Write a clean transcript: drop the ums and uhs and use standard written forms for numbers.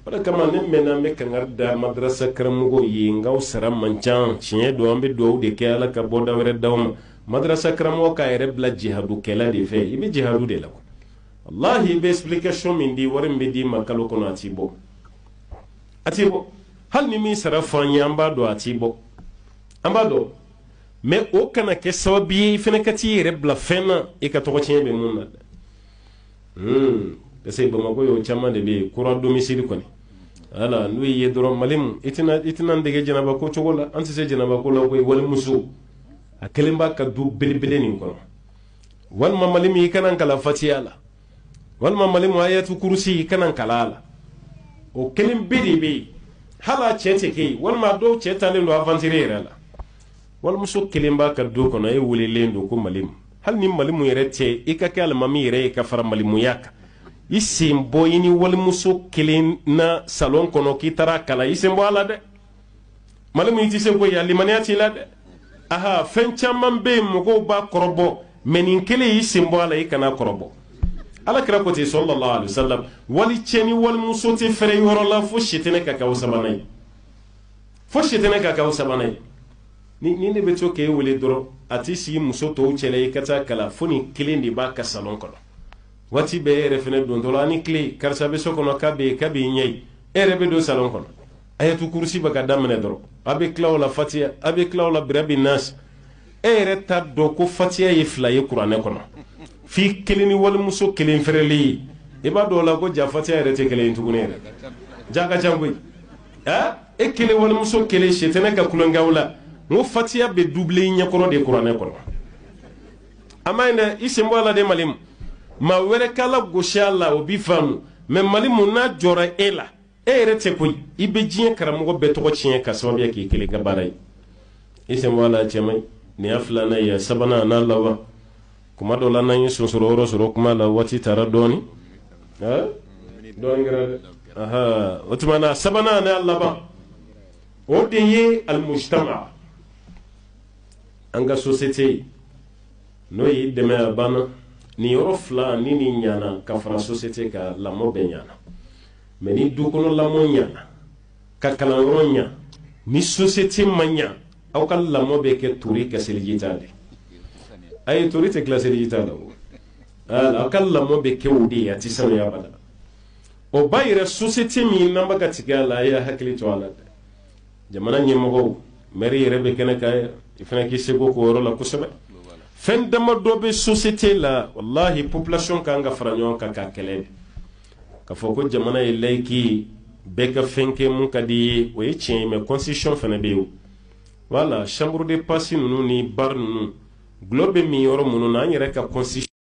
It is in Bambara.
wala kama ne mena me kangar da madrasa karamugo yi ngaw sara mancan ciye do ambe do de kala ka boda were dawma madrasa karamugo ka ere bla jihadu kala de fe ibe jihadu de la ko wallahi be explication min di wore mbe di makalo kono atibo hal ni mi sara fanya amba do atibo amba do me o kana ke sababi fene kati ere bla fena e ka to ciye be mun na sai ba mago yo chama de be kura domicile ko ni ala nu ye doro malim itina ndege janaba ko chogola anti se janaba ko la ko wal musu akalimba ka du belbele ni ko wal malim yi kanan kala fatiyala wal malim ayatu kursi kanan kala ala o kelim bidi be hala chete ke wal ma do cheta le do avantirer ala wal musu kelimba ka du ko na e wuli lendo ko malim hal ni malimu yerete ikaka al mami yere ka fara malimu yaka isimbo ini wal muso kelen na salon kono kitara kala isimbo ala de malimu yiti se ko yali maniati la de aha fen chamman be mugo ba korobo menin kele isimbo ala ikana korobo ala kira ko ti sallallahu alaihi wasallam wali cheni wal muso te fere yoro la fo shitene ka ka usabanai ni ne beto ke wele doro ati si muso to chele ikata kala foni kelen di ba ka salon kono wati be refene don dola ni clé karsa be sokono kabe nyei erebe do salon kono ayatu kursi baka damne doro abe klawla fatia abe klawla birabi nas ereta do ko fatia yifla ye qur'ane kono fi kelini wal muso kelin fereli e ba do la ko ja fatia erete kelin tugunere jaga jangoy e kele wal muso kele shetene ka kulongawla mo fatia be doublé nyakoro de qur'ane kono amaina isimbo ala de malim ma were kala goshala obi famu me malimu na jora ela erete koy ibe jien karamugo be to chien ka so biya ki kele gabaray isem wala chemay ni afla na ya sabana na lawa kuma do lana yin susuro suro kuma la wati tara doni doni ngara aha otmana sabana na laba odiye al mujtama anga société no yi deme bana ni yoro fla ni nyana ka fara société ka la mo be nyana mais ni du kono la mo nyana ka kala ronya ni société manya aw kala la mo be ke turi ka sel jitade ay turi te classe jitade aw kala la mo be ke wudi ati sanu ya bada o bayre société mi namba ka tigala ya hakli to ala jamana nyemo meri rebe kene kay ifana ki sego ko woro la kusabe fen dama dobe société la wallahi population kanga franyo ka kele ka foko jamana ilaiki beka fenke mun kadi o yecin me constitution fana bew wala chambre de passe nunu ni bar nunu globe mi yoro munu na nyere ka constitution